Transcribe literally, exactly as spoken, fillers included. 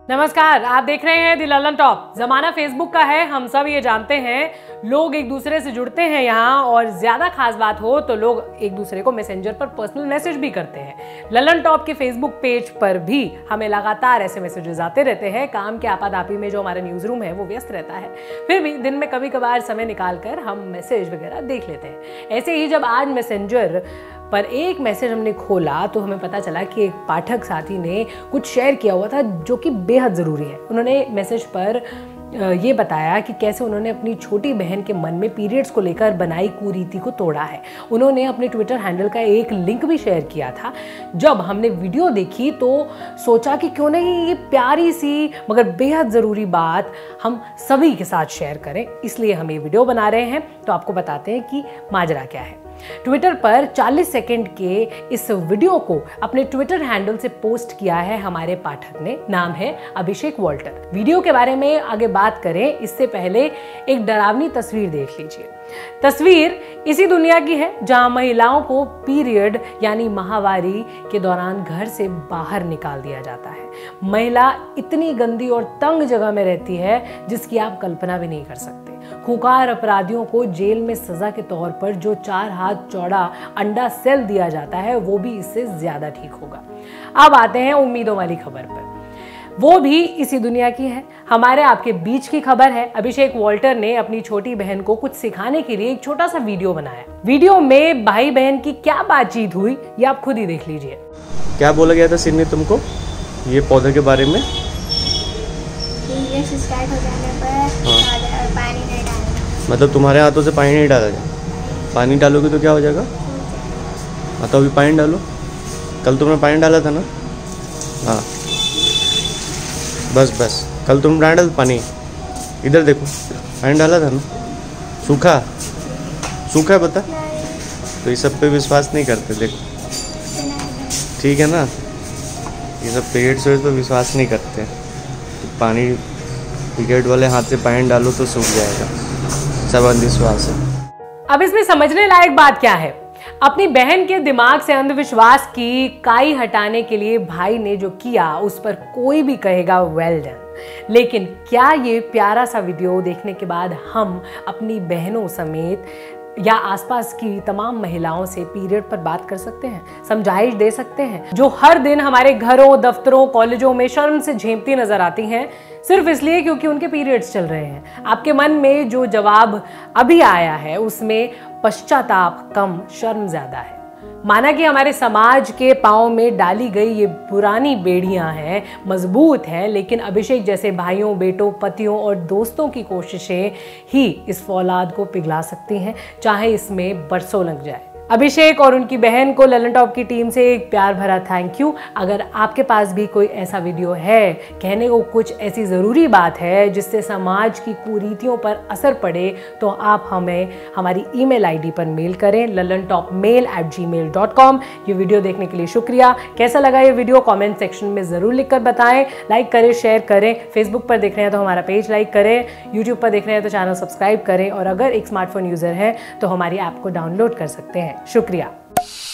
नमस्कार, आप देख रहे हैं द ललन टॉप। जमाना फेसबुक का है, हम सब ये जानते हैं। लोग एक दूसरे से जुड़ते हैं यहाँ, और ज्यादा खास बात हो तो लोग एक दूसरे को मैसेंजर पर पर्सनल मैसेज भी करते हैं। ललन टॉप के फेसबुक पेज पर भी हमें लगातार ऐसे मैसेजेस आते रहते हैं। काम के आपाधापी में जो हमारा न्यूज रूम है वो व्यस्त रहता है, फिर भी दिन में कभी कभार समय निकाल कर हम मैसेज वगैरह देख लेते हैं। ऐसे ही जब आज मैसेंजर पर एक मैसेज हमने खोला तो हमें पता चला कि एक पाठक साथी ने कुछ शेयर किया हुआ था जो कि बेहद ज़रूरी है। उन्होंने मैसेज पर ये बताया कि कैसे उन्होंने अपनी छोटी बहन के मन में पीरियड्स को लेकर बनाई कुरीति को तोड़ा है। उन्होंने अपने ट्विटर हैंडल का एक लिंक भी शेयर किया था। जब हमने वीडियो देखी तो सोचा कि क्यों नहीं ये प्यारी सी मगर बेहद ज़रूरी बात हम सभी के साथ शेयर करें, इसलिए हम ये वीडियो बना रहे हैं। तो आपको बताते हैं कि माजरा क्या है। ट्विटर पर चालीस सेकंड के इस वीडियो को अपने ट्विटर हैंडल से पोस्ट किया है हमारे पाठक ने। नाम है अभिषेक वॉल्टर। वीडियो के बारे में आगे बात करें इससे पहले एक डरावनी तस्वीर देख लीजिए। तस्वीर इसी दुनिया की है जहां महिलाओं को पीरियड यानी माहवारी के दौरान घर से बाहर निकाल दिया जाता है। महिला इतनी गंदी और तंग जगह में रहती है जिसकी आप कल्पना भी नहीं कर सकते। खूंखार अपराधियों को जेल में सजा के तौर पर जो चार हाथ चौड़ा अंडा सेल दिया जाता है वो भी इससे ज्यादा ठीक होगा। अब आते हैं उम्मीदों वाली खबर पर, वो भी इसी दुनिया की है। हमारे आपके बीच की खबर है। अभिषेक वॉल्टर ने अपनी छोटी बहन को कुछ सिखाने के लिए एक छोटा सा वीडियो बनाया। वीडियो में भाई बहन की क्या बातचीत हुई ये आप खुद ही देख लीजिए। क्या बोला गया था सिर ने तुमको ये पौधे के बारे में? स्टार्ट हो जाने पर हाँ। पानी नहीं डालना। मतलब तुम्हारे हाथों से पानी नहीं डाला जाए? पानी डालोगे तो क्या हो जाएगा? हाँ तो अभी पानी डालो। कल तुमने पानी डाला था ना? हाँ बस बस कल तुम डाल डाल पानी। इधर देखो पानी डाला था ना? सूखा सूखा बता। तो ये सब पे विश्वास नहीं करते। देखो ठीक है ना, ये सब पीरियड्स पे विश्वास नहीं करते। तो पानी पीरियड वाले हाथ से पानी डालो तो सूख जाएगा, सब अंधविश्वास है। अब इसमें समझने लायक बात क्या है? अपनी बहन के दिमाग से अंधविश्वास की काई हटाने के लिए भाई ने जो किया उस पर कोई भी कहेगा वेल डन। लेकिन क्या ये प्यारा सा वीडियो देखने के बाद हम अपनी बहनों समेत या आसपास की तमाम महिलाओं से पीरियड पर बात कर सकते हैं, समझाइश दे सकते हैं, जो हर दिन हमारे घरों, दफ्तरों, कॉलेजों में शर्म से झेंपती नजर आती हैं सिर्फ इसलिए क्योंकि उनके पीरियड्स चल रहे हैं? आपके मन में जो जवाब अभी आया है उसमें पश्चाताप कम, शर्म ज्यादा है। माना कि हमारे समाज के पांव में डाली गई ये पुरानी बेड़ियां हैं, मजबूत हैं, लेकिन अभिषेक जैसे भाइयों, बेटों, पतियों और दोस्तों की कोशिशें ही इस फौलाद को पिघला सकती हैं, चाहे इसमें बरसों लग जाए। अभिषेक और उनकी बहन को ललन टॉप की टीम से एक प्यार भरा थैंक यू। अगर आपके पास भी कोई ऐसा वीडियो है, कहने को कुछ ऐसी ज़रूरी बात है जिससे समाज की कुरीतियों पर असर पड़े, तो आप हमें हमारी ईमेल आईडी पर मेल करें Lallan top mail at Gmail dot com. ये वीडियो देखने के लिए शुक्रिया। कैसा लगा ये वीडियो कॉमेंट सेक्शन में ज़रूर लिख कर बताएं। लाइक करें, शेयर करें। फेसबुक पर देख रहे हैं तो हमारा पेज लाइक करें, यूट्यूब पर देख रहे हैं तो चैनल सब्सक्राइब करें, और अगर एक स्मार्टफोन यूज़र हैं तो हमारी ऐप को डाउनलोड कर सकते हैं। शुक्रिया।